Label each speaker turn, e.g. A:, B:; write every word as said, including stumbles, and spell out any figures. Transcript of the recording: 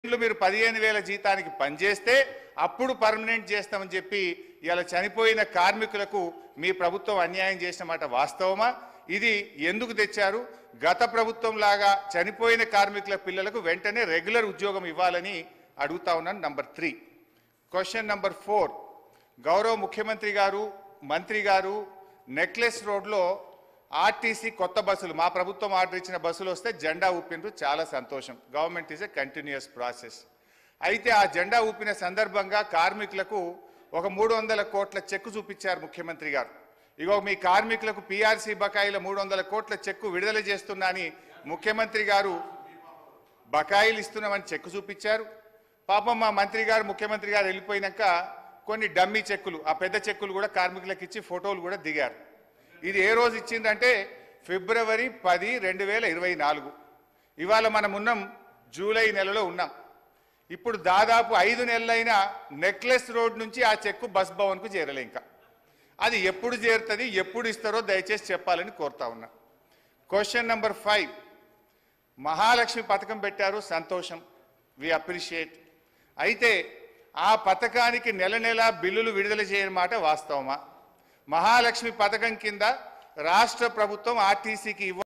A: మీరు పదిహేను వేల జీతానికి పనిచేస్తే అప్పుడు పర్మనెంట్ చేస్తామని చెప్పి ఇలా చనిపోయిన కార్మికులకు మీ ప్రభుత్వం అన్యాయం చేసిన మాట వాస్తవమా? ఇది ఎందుకు తెచ్చారు? గత ప్రభుత్వం లాగా చనిపోయిన కార్మికుల పిల్లలకు వెంటనే రెగ్యులర్ ఉద్యోగం ఇవ్వాలని అడుగుతా ఉన్నాను. Number three question number four గౌరవ ముఖ్యమంత్రి గారు మంత్రి గారు నెక్లెస్ రోడ్లో ఆర్టీసీ కొత్త బస్సులు మా ప్రభుత్వం ఆర్డర్ ఇచ్చిన బస్సులు వస్తే జెండా ఊపినరు, చాలా సంతోషం. Government is a continuous process. అయితే ఆ జెండా ఊపిన సందర్భంగా కార్మికులకు ఒక మూడు వందల కోట్ల చెక్కు చూపించారు ముఖ్యమంత్రి గారు. ఇగో మీ కార్మికులకు పీఆర్సీ బకాయిల మూడు వందల కోట్ల చెక్కు విడుదల చేస్తున్నా అని ముఖ్యమంత్రి గారు బకాయిలు ఇస్తున్నామని చెక్కు చూపించారు. పాపం మా మంత్రి గారు ముఖ్యమంత్రి గారు వెళ్ళిపోయినాక కొన్ని డమ్మీ చెక్కులు, ఆ పెద్ద చెక్కులు కూడా కార్మికులకు ఇచ్చి ఫోటోలు కూడా దిగారు. ఇది ఏ రోజు ఇచ్చిందంటే ఫిబ్రవరి పది రెండు వేల ఇరవై నాలుగు. ఇవాళ మనం ఉన్నాం జూలై నెలలో ఉన్నాం. ఇప్పుడు దాదాపు ఐదు నెలలైనా నెక్లెస్ రోడ్ నుంచి ఆ చెక్కు బస్ భవన్కు చేరలే. ఇంకా అది ఎప్పుడు చేరుతుంది, ఎప్పుడు ఇస్తారో దయచేసి చెప్పాలని కోరుతా ఉన్నా. క్వశ్చన్ నెంబర్ ఫైవ్ మహాలక్ష్మి పథకం పెట్టారు, సంతోషం, వి అప్రిషియేట్. అయితే ఆ పథకానికి నెల నెల బిల్లులు విడుదల చేయని మాట వాస్తవమా? మహాలక్ష్మి పథకం కింద రాష్ట్ర ప్రభుత్వం ఆర్టీసీకి ఇవ్వ